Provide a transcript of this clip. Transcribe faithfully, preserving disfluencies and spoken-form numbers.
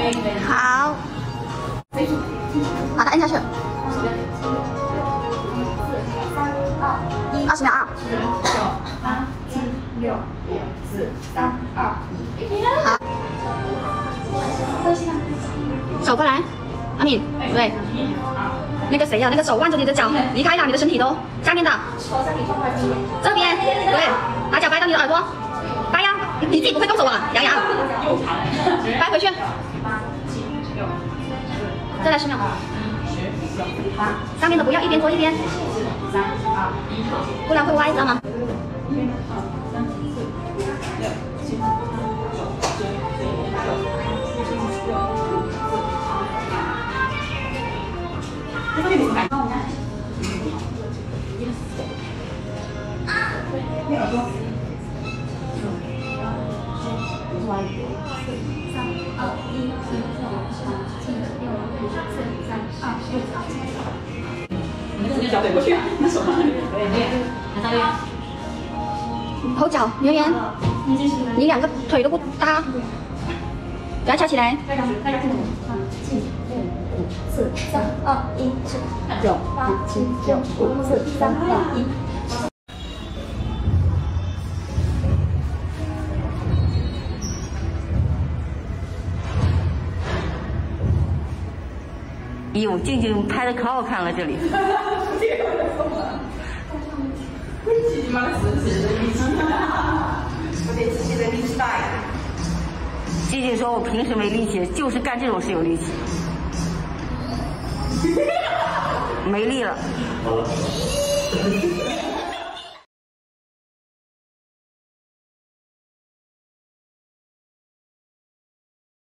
好，把它按下去。二十秒啊！九八七六五四三二一，好。手过来，阿敏，对。那个谁呀、啊？那个手腕着你的脚，离开了你的身体都下面的。这边，对，把脚掰到你的耳朵，掰呀！你自己不会动手啊，杨洋。掰回去。再来十秒。上面的不要一边做一边，不然会歪，知道吗？ 脚怼过去，那手拿后脚，圆圆，你两个腿都不搭，给它翘起来。五四三二一，九八七六五四三二一。 哟，静静拍的可好看了，这里。静静说：“我平时没力气，就是干这种事有力气。”没力了。好了。